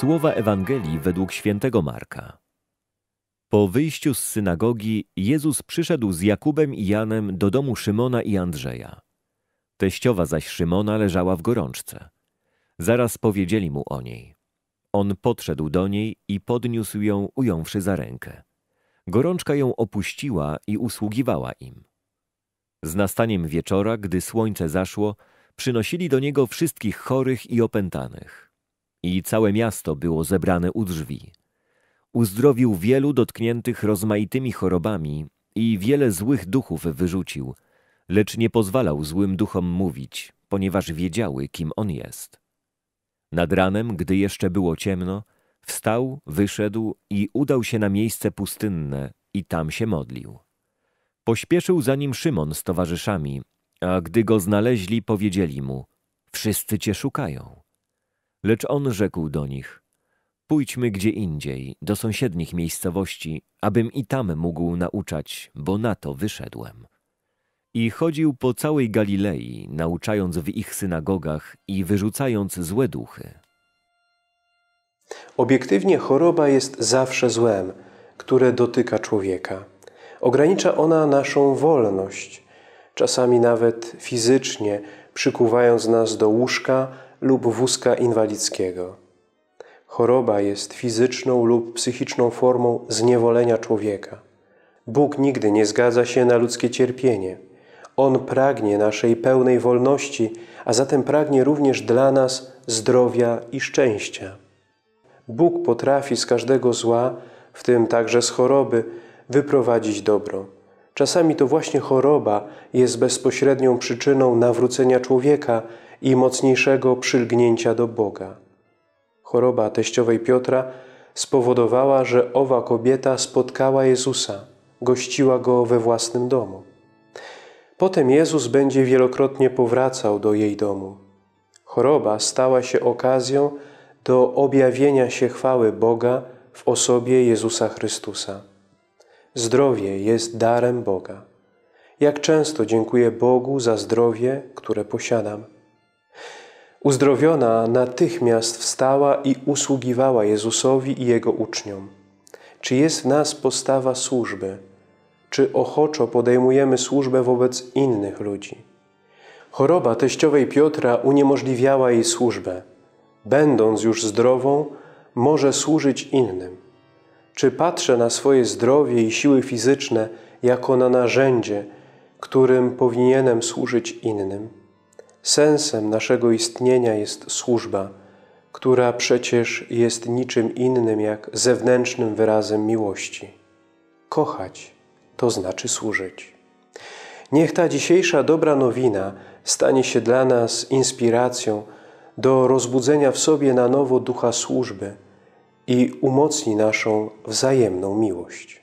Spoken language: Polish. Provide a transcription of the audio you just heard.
Słowa Ewangelii według świętego Marka. Po wyjściu z synagogi Jezus przyszedł z Jakubem i Janem do domu Szymona i Andrzeja. Teściowa zaś Szymona leżała w gorączce. Zaraz powiedzieli mu o niej. On podszedł do niej i podniósł ją, ująwszy za rękę. Gorączka ją opuściła i usługiwała im. Z nastaniem wieczora, gdy słońce zaszło, przynosili do niego wszystkich chorych i opętanych. I całe miasto było zebrane u drzwi. Uzdrowił wielu dotkniętych rozmaitymi chorobami i wiele złych duchów wyrzucił, lecz nie pozwalał złym duchom mówić, ponieważ wiedziały, kim on jest. Nad ranem, gdy jeszcze było ciemno, wstał, wyszedł i udał się na miejsce pustynne i tam się modlił. Pośpieszył za nim Szymon z towarzyszami, a gdy go znaleźli, powiedzieli mu: wszyscy cię szukają. Lecz on rzekł do nich: pójdźmy gdzie indziej, do sąsiednich miejscowości, abym i tam mógł nauczać, bo na to wyszedłem. I chodził po całej Galilei, nauczając w ich synagogach i wyrzucając złe duchy. Obiektywnie choroba jest zawsze złem, które dotyka człowieka. Ogranicza ona naszą wolność, czasami nawet fizycznie, przykuwając nas do łóżka lub wózka inwalidzkiego. Choroba jest fizyczną lub psychiczną formą zniewolenia człowieka. Bóg nigdy nie zgadza się na ludzkie cierpienie. On pragnie naszej pełnej wolności, a zatem pragnie również dla nas zdrowia i szczęścia. Bóg potrafi z każdego zła, w tym także z choroby, wyprowadzić dobro. Czasami to właśnie choroba jest bezpośrednią przyczyną nawrócenia człowieka i mocniejszego przylgnięcia do Boga. Choroba teściowej Piotra spowodowała, że owa kobieta spotkała Jezusa, gościła Go we własnym domu. Potem Jezus będzie wielokrotnie powracał do jej domu. Choroba stała się okazją do objawienia się chwały Boga w osobie Jezusa Chrystusa. Zdrowie jest darem Boga. Jak często dziękuję Bogu za zdrowie, które posiadam. Uzdrowiona natychmiast wstała i usługiwała Jezusowi i Jego uczniom. Czy jest w nas postawa służby? Czy ochoczo podejmujemy służbę wobec innych ludzi? Choroba teściowej Piotra uniemożliwiała jej służbę. Będąc już zdrową, może służyć innym. Czy patrzę na swoje zdrowie i siły fizyczne jako na narzędzie, którym powinienem służyć innym? Sensem naszego istnienia jest służba, która przecież jest niczym innym jak zewnętrznym wyrazem miłości. Kochać to znaczy służyć. Niech ta dzisiejsza dobra nowina stanie się dla nas inspiracją do rozbudzenia w sobie na nowo ducha służby i umocni naszą wzajemną miłość.